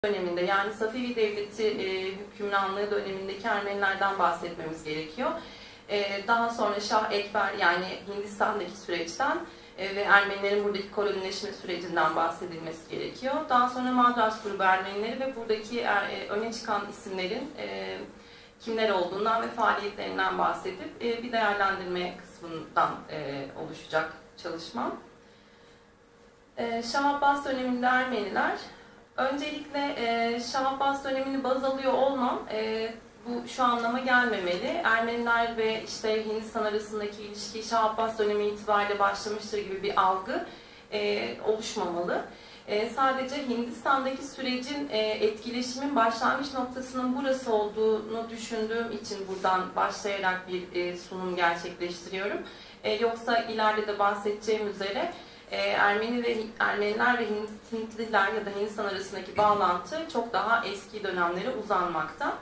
döneminde, yani Safevi Devleti hükümranlığı dönemindeki Ermenilerden bahsetmemiz gerekiyor. Daha sonra Şah Ekber, yani Hindistan'daki süreçten ve Ermenilerin buradaki kolonileşme sürecinden bahsedilmesi gerekiyor. Daha sonra Madras grubu Ermenileri ve buradaki öne çıkan isimlerin kimler olduğundan ve faaliyetlerinden bahsedip bir değerlendirme kısmından oluşacak çalışmam. Şah Abbas döneminde Ermeniler. Öncelikle Şah Abbas dönemini baz alıyor olmam bu şu anlama gelmemeli. Ermeniler ve işte Hindistan arasındaki ilişki Şah Abbas dönemi itibariyle başlamıştır gibi bir algı oluşmamalı. Sadece Hindistan'daki sürecin etkileşimin başlangıç noktasının burası olduğunu düşündüğüm için buradan başlayarak bir sunum gerçekleştiriyorum. Yoksa ileride de bahsedeceğim üzere Ermeniler ve Hintliler ya da Hindistan arasındaki bağlantı çok daha eski dönemlere uzanmakta.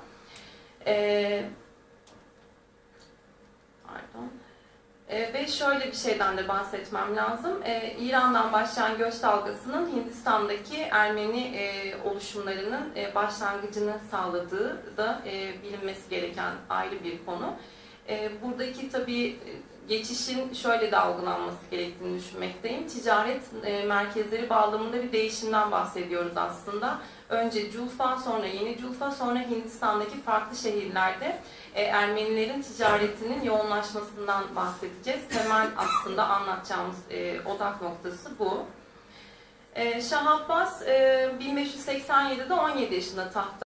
Ve şöyle bir şeyden de bahsetmem lazım. İran'dan başlayan göç dalgasının Hindistan'daki Ermeni oluşumlarının başlangıcını sağladığı da bilinmesi gereken ayrı bir konu. Buradaki tabii geçişin şöyle de algılanması gerektiğini düşünmekteyim. Ticaret merkezleri bağlamında bir değişimden bahsediyoruz aslında. Önce Culfa, sonra Yeni Culfa, sonra Hindistan'daki farklı şehirlerde Ermenilerin ticaretinin yoğunlaşmasından bahsedeceğiz. Temel aslında anlatacağımız odak noktası bu. Şah Abbas 1587'de 17 yaşında tahta